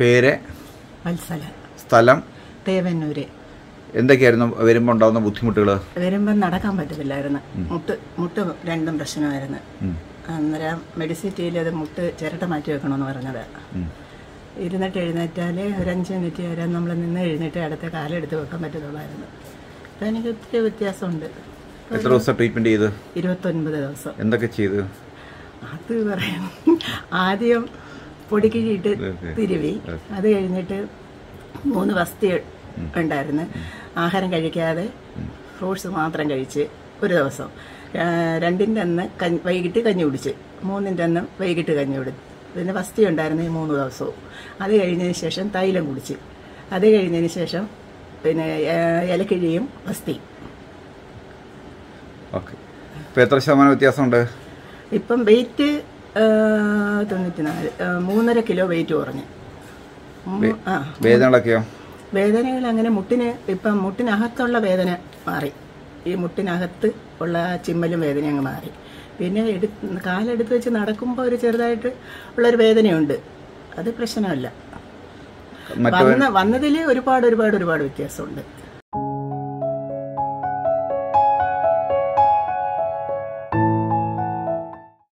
പേര്? വത്സല. സ്ഥലം? തേവന്നൂര്. എന്തൊക്കെയായിരുന്നു വരുമ്പോൾ ഉണ്ടാകുന്ന ബുദ്ധിമുട്ടുകൾ? വരുമ്പോൾ നടക്കാൻ പറ്റത്തില്ലായിരുന്നു. മുട്ട് രണ്ടും പ്രശ്നമായിരുന്നു. അന്നേരം മെഡിസിറ്റിയിൽ അത് മുട്ട് ചിരട്ട മാറ്റി വെക്കണമെന്ന് പറഞ്ഞത്. ഇരുന്നിട്ട് എഴുന്നേറ്റാൽ ഒരു 5 മിനിറ്റ് വരെ നമ്മൾ നിന്ന് എഴുന്നേറ്റ് അടുത്ത കാലെടുത്ത് വെക്കാൻ പറ്റത്തുള്ളായിരുന്നു. അപ്പം എനിക്ക് ഒത്തിരി വ്യത്യാസമുണ്ട്. എത്ര ദിവസം ട്രീറ്റ്മെന്റ് ചെയ്ത്? 29 ദിവസം. എന്തൊക്കെ ചെയ്തു? അത് പറയാം. ആദ്യം പൊടിക്കിഴിയിട്ട് തിരുവി, അത് കഴിഞ്ഞിട്ട് 3 വസ്തി ഉണ്ടായിരുന്നു. ആഹാരം കഴിക്കാതെ ഫ്രൂട്ട്സ് മാത്രം കഴിച്ച് ഒരു ദിവസം. 2ൻ്റെ അന്ന് വൈകിട്ട് കഞ്ഞി കുടിച്ച്, 3ൻ്റെ അന്ന് വൈകിട്ട് കഞ്ഞി കുടിച്ച്. പിന്നെ വസ്തി ഉണ്ടായിരുന്നു ഈ 3 ദിവസവും. അത് കഴിഞ്ഞതിന് ശേഷം തൈലം കുടിച്ച്, അത് കഴിഞ്ഞതിന് ശേഷം പിന്നെ ഇലക്കിഴിയും വസ്തി. ഓക്കെ. ഇപ്പം എത്ര ശതമാനം വ്യത്യാസമുണ്ട്? ഇപ്പം വെയിറ്റ് 94, 3.5 കിലോ വെയിറ്റ് കുറഞ്ഞു. വേദനകളൊക്കെയോ? വേദനകൾ അങ്ങനെ ഇപ്പം മുട്ടിനകത്തുള്ള വേദന മാറി. ഈ മുട്ടിനകത്ത് ഉള്ള ചിമ്മലും വേദന അങ്ങ് മാറി. പിന്നെ കാലെടുത്ത് വെച്ച് നടക്കുമ്പോൾ ഒരു ചെറുതായിട്ട് ഉള്ളൊരു വേദനയുണ്ട്. അത് പ്രശ്നമല്ല. വന്നതിൽ ഒരുപാട് വ്യത്യാസമുണ്ട്.